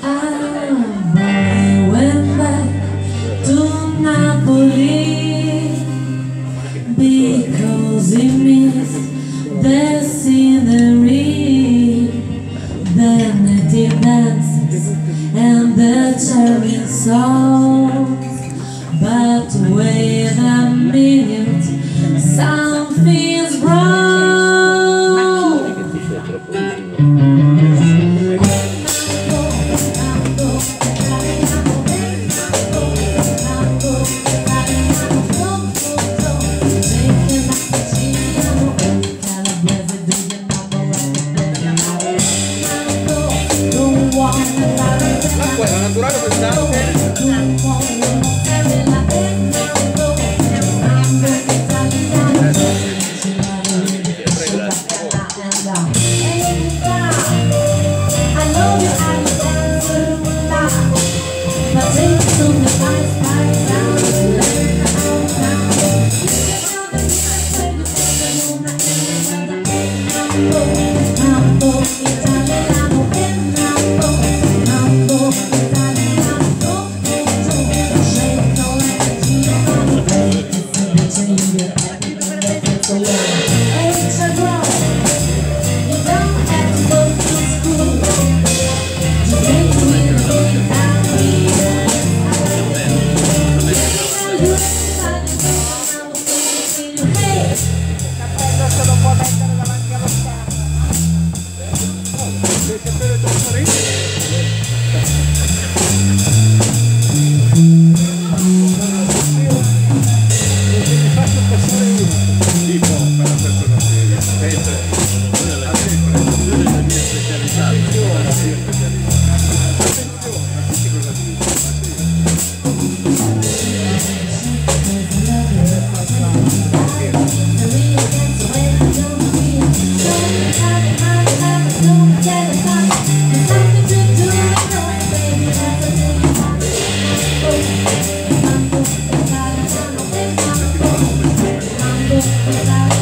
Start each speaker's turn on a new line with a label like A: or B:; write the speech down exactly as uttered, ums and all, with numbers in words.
A: I went back to Napoli because he missed the scenery, the native dances and the charming songs. But wait a minute, something's wrong.
B: L'acqua era naturale o pesante?
A: Mambo, Italiano, Mambo, Mambo, Italiano, Mambo,